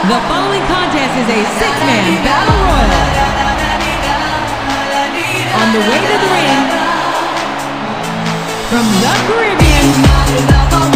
The following contest is a six-man battle royal. On the way to the ring, from the Caribbean,